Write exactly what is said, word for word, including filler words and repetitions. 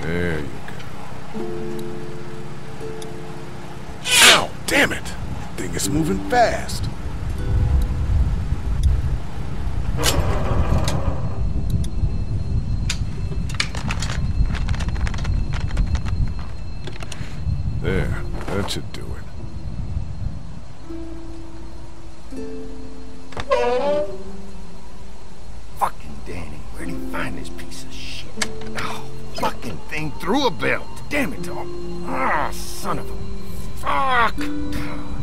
There you go. Ow! Damn it! Thing is moving fast. There, that should do it. Fucking Danny, where'd he find this piece of shit? Oh, fucking thing through a belt. Damn it all. Ah, son of a... Fuck!